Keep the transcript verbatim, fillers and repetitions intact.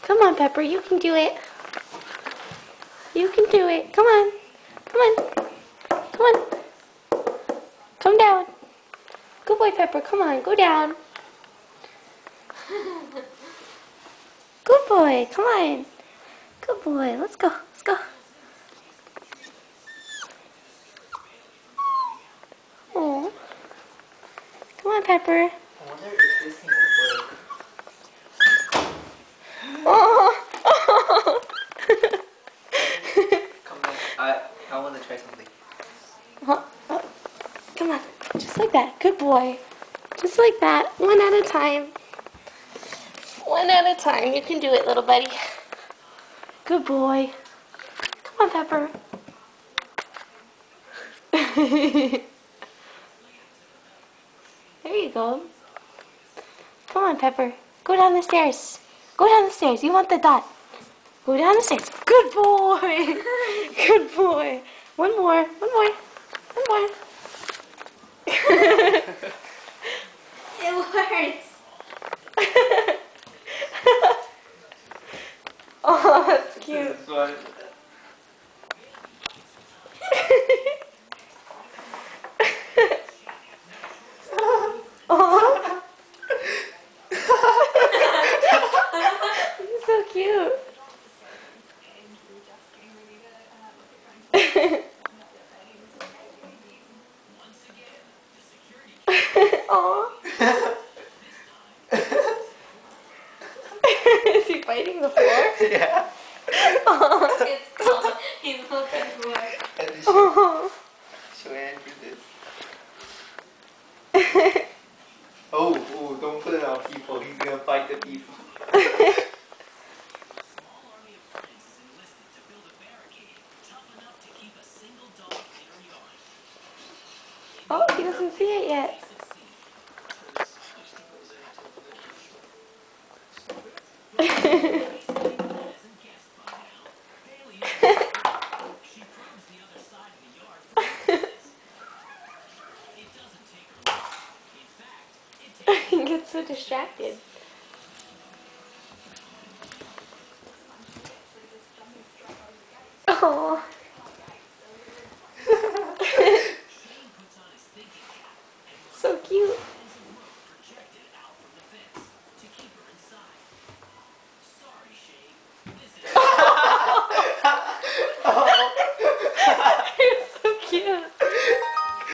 Come on, Pepper, you can do it. You can do it. Come on. Come on. Come on. Come down. Good boy, Pepper. Come on, go down. Good boy. Come on. Good boy. Let's go. Let's go. Oh. Come on, Pepper. I wonder if this thing will work. Oh. Come on. I, I want to try something. Oh, oh. Come on. Just like that. Good boy. Just like that. One at a time. One at a time. You can do it, little buddy. Good boy. Come on, Pepper. There you go. Come on, Pepper. Go down the stairs. Go down the stairs. You want the dot. Go down the stairs. Good boy. Good boy. One more. One more. One more. It works. Oh, that's cute. This is fun. Oh. He's so cute. Oh. Is he biting the floor? Yeah. Oh. It's cold. He's looking for it. And then show, Oh. show Andrew this. Oh, oh, don't put it on people. He's gonna fight the people. Oh, he doesn't see it yet. He gets so distracted. Oh. So cute.